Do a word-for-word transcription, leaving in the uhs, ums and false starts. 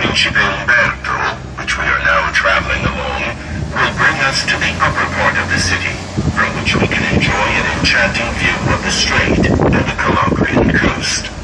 Principe Umberto, which we are now traveling along, will bring us to the upper part of the city, from which we can enjoy an enchanting view of the strait and the Calabrian coast.